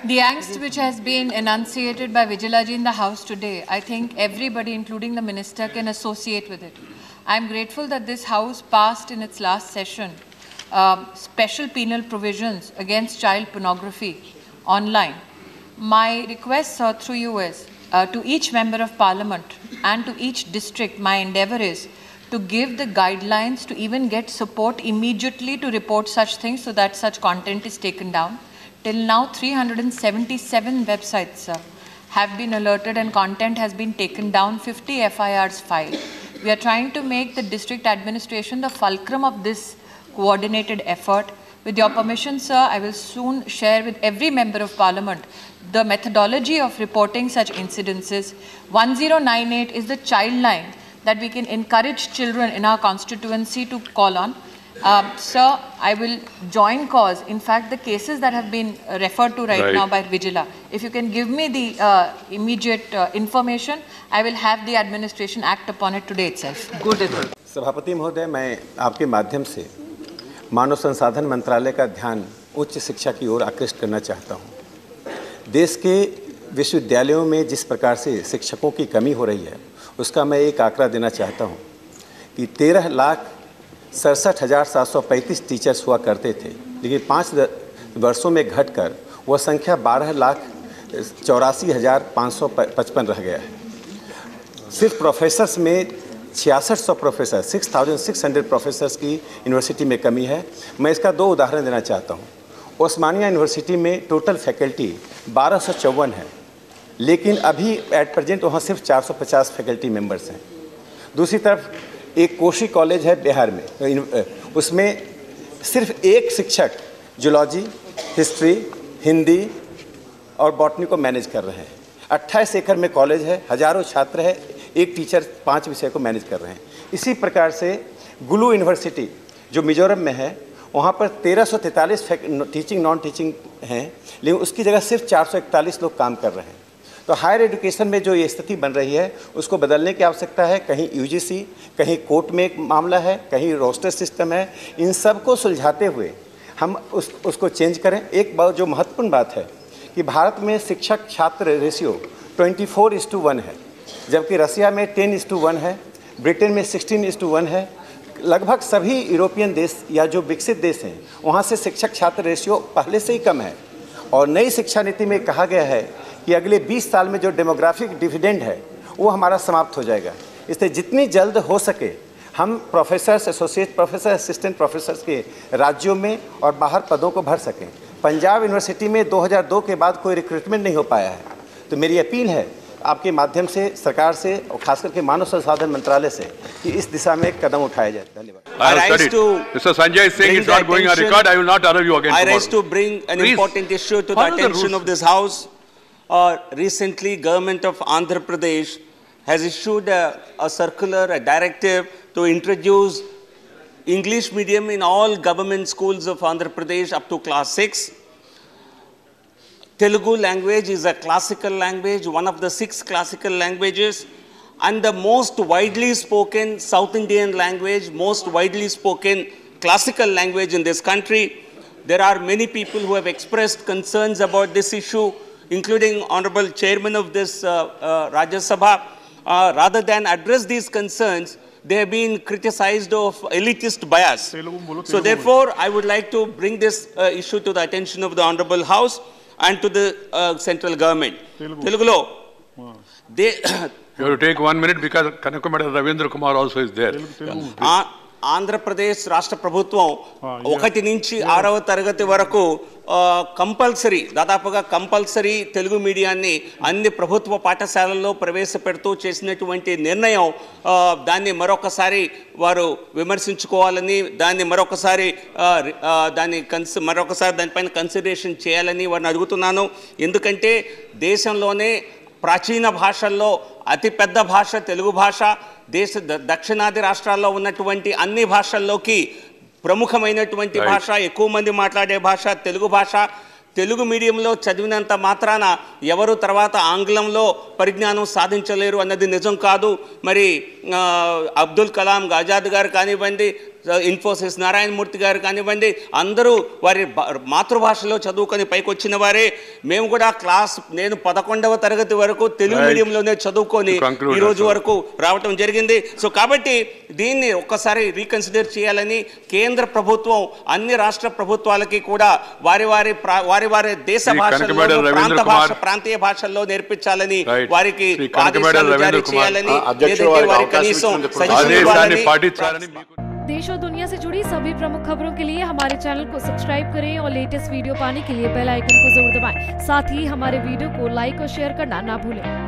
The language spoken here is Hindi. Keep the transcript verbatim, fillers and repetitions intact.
The angst which has been enunciated by Vijayalaji in the House today, I think everybody, including the Minister, can associate with it. I am grateful that this House passed in its last session uh, special penal provisions against child pornography online. My request, sir, through you is, uh, to each Member of Parliament and to each district, my endeavour is to give the guidelines to even get support immediately to report such things so that such content is taken down. Till now, three hundred seventy-seven websites uh, have been alerted and content has been taken down, fifty F I Rs filed. We are trying to make the district administration the fulcrum of this coordinated effort. With your permission, sir, I will soon share with every Member of Parliament the methodology of reporting such incidences. one zero nine eight is the child line that we can encourage children in our constituency to call on. Uh, sir, I will join cause. In fact, the cases that have been referred to right, right. now by Vijayala, if you can give me the uh, immediate uh, information, I will have the administration act upon it today itself. Good. सभापति महोदय, मैं आपके माध्यम से मानव संसाधन मंत्रालय का ध्यान उच्च शिक्षा की ओर आकृष्ट करना चाहता हूं। देश के विश्वविद्यालयों में जिस प्रकार से शिक्षकों की कमी हो रही है, उसका मैं एक आंकड़ा देना चाहता हूं कि तेरह लाख सड़सठ हज़ार सात सौ पैंतीस टीचर्स हुआ करते थे, लेकिन पाँच वर्षों में घटकर वह संख्या बारह लाख चौरासी हज़ार पाँच सौ पचपन रह गया है। सिर्फ प्रोफेसर्स में छियासठ सौ professor six thousand six hundred professors की यूनिवर्सिटी में कमी है। मैं इसका दो उदाहरण देना चाहता हूँ। ओस्मानिया यूनिवर्सिटी में टोटल फैकल्टी बारह सौ चौवन है, लेकिन अभी एट प्रेजेंट वहाँ सिर्फ चार सौ पचास फैकल्टी मेंबर्स हैं। दूसरी तरफ एक कोशी कॉलेज है बिहार में, उसमें सिर्फ एक शिक्षक जूलॉजी, हिस्ट्री, हिंदी और बॉटनी को मैनेज कर रहे हैं। अट्ठाईस एकड़ में कॉलेज है, हज़ारों छात्र है, एक टीचर पांच विषय को मैनेज कर रहे हैं। इसी प्रकार से गुलू यूनिवर्सिटी जो मिजोरम में है, वहाँ पर तेरह सौ तैंतालीस टीचिंग नॉन टीचिंग हैं, लेकिन उसकी जगह सिर्फ चार सौ इकतालीस लोग काम कर रहे हैं। तो हायर एजुकेशन में जो ये स्थिति बन रही है, उसको बदलने की आवश्यकता है। कहीं यूजीसी, कहीं कोर्ट में एक मामला है, कहीं रोस्टर सिस्टम है। इन सब को सुलझाते हुए हम उस उसको चेंज करें। एक बहुत जो महत्वपूर्ण बात है कि भारत में शिक्षक छात्र ratio twenty four is to one है, जबकि रसिया में टेन इस टू वन है, ब्रिटेन में सिक्सटीन इस टू वन है। लगभग सभी यूरोपियन देश या जो विकसित देश हैं, वहाँ से शिक्षक छात्र रेशियो पहले से ही कम है। और नई शिक्षा नीति में कहा गया है कि अगले बीस साल में जो डेमोग्राफिक डिविडेंड है वो हमारा समाप्त हो जाएगा। इसलिए जितनी जल्द हो सके हम professors, associate professor, assistant professors के राज्यों में और बाहर पदों को भर सकें। पंजाब यूनिवर्सिटी में दो हज़ार दो के बाद कोई रिक्रूटमेंट नहीं हो पाया है। तो मेरी अपील है आपके माध्यम से सरकार से और खासकर के मानव संसाधन मंत्रालय से कि इस दिशा में एक कदम उठाया जाए। धन्यवाद। I rise to Mister Sanjay is saying it's not going on record. I will not allow you again. I rise to bring an Please. important issue to the attention of this House. Uh, recently, government of Andhra Pradesh has issued a, a circular, a directive to introduce English medium in all government schools of Andhra Pradesh up to class six. Telugu language is a classical language, one of the six classical languages, and the most widely spoken South Indian language, most widely spoken classical language in this country. There are many people who have expressed concerns about this issue, including Honorable Chairman of this uh, uh, Rajya Sabha. Uh, rather than address these concerns, they have been criticized of elitist bias. So therefore, I would like to bring this uh, issue to the attention of the Honorable House and to the uh, central government. Telugulo. Wow. They you have to take one minute because Kanakumada Ravindra Kumar also is there. Andhra Pradesh రాష్ట్ర ప్రభుత్వం ఒకటి నుంచి ఆరవ తరగతి వరకు కంపల్సరీ దాదాపుగా కంపల్సరీ తెలుగు మీడియాన్ని అన్ని ప్రభుత్వ పాఠశాలల్లో ప్రవేశపెడుతూ చేసినటువంటి నిర్ణయం దాన్ని మరొకసారి వారు విమర్శించుకోవాలని, దాన్ని మరొకసారి దాన్ని కన్స్ మరొకసారి దానిపైన కన్సిడరేషన్ చేయాలని వారిని అడుగుతున్నాను. ఎందుకంటే దేశంలోనే ప్రాచీన భాషల్లో అతి పెద్ద భాష తెలుగు భాష. దేశ దక్షిణాది రాష్ట్రాల్లో ఉన్నటువంటి అన్ని భాషల్లోకి ప్రముఖమైనటువంటి భాష, ఎక్కువ మంది మాట్లాడే భాష తెలుగు భాష. తెలుగు మీడియంలో చదివినంత మాత్రాన ఎవరు తర్వాత ఆంగ్లంలో పరిజ్ఞానం సాధించలేరు అన్నది నిజం కాదు. మరి అబ్దుల్ కలాం, ఆజాద్ గారు కానివ్వండి, ఇన్ఫోసిస్ నారాయణమూర్తి గారు కానివ్వండి, అందరూ వారి భా- మాతృభాషలో చదువుకొని పైకి వచ్చిన వారే. మేము కూడా క్లాస్ నేను పదకొండవ తరగతి వరకు తెలుగు Right. మీడియంలోనే చదువుకొని To conclude, ఈ రోజు sir. వరకు రావటం జరిగింది. సో కాబట్టి దీన్ని ఒక్కసారి రీకన్సిడర్ చేయాలని కేంద్ర ప్రభుత్వం అన్ని రాష్ట్ర ప్రభుత్వాలకి కూడా వారి వారి ప్రా- వారి వారి దేశ శ్రీ భాషల్లో కనకమేడల రవీంద్ర ప్రాంత కుమార్. భాష ప్రాంతీయ భాషల్లో నేర్పించాలని Right. వారికి శ్రీ కనకమేడల ఆదేశాలు రవీంద్ర జారీ కుమార్. చేయాలని, ఆ, అధ్యక్షుడు లేదంటే వారికి వారికి అవకాశం కనీసం ఇచ్చినందుకు సజెషన్ ఆదేశాన్ని ఇవ్వాలని పాటించాలని మీకు देश और दुनिया से जुड़ी सभी प्रमुख खबरों के लिए हमारे चैनल को सब्सक्राइब करें और लेटेस्ट वीडियो पाने के लिए बेल आइकन को जरूर दबाएं। साथ ही हमारे वीडियो को लाइक और शेयर करना ना भूलें।